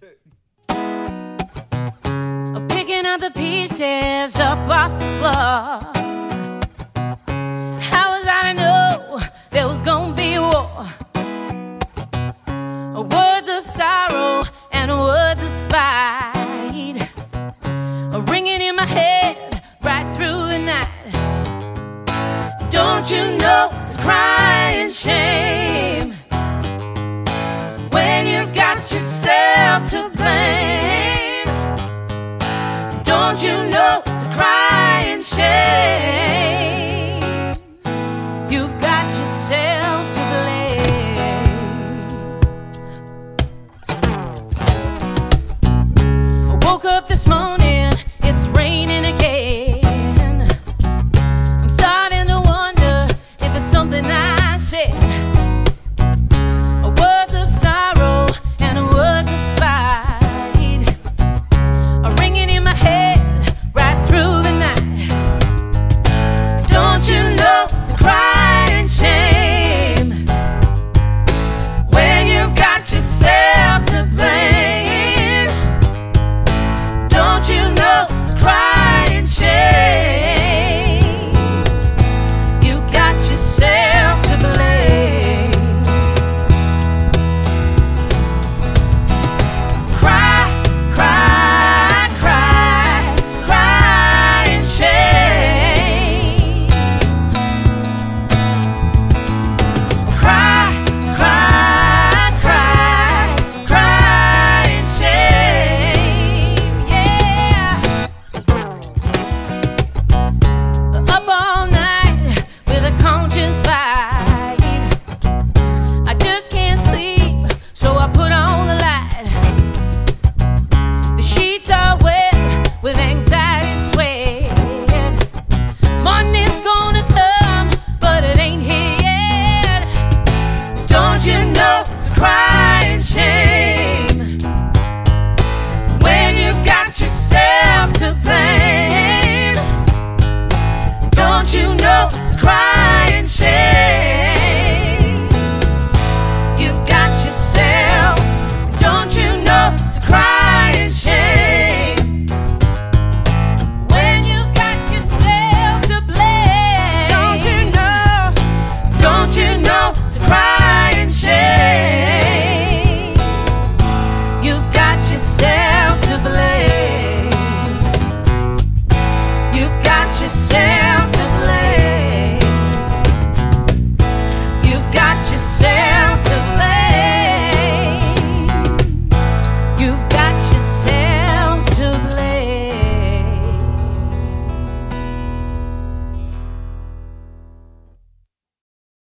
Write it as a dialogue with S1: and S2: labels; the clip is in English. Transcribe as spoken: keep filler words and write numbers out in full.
S1: Picking up the pieces up off the floor. How was I to know there was gonna be war? Words of sorrow and words of spite, ringing in my head right through the night. Don't you know it's a crying shame when you've got yourself to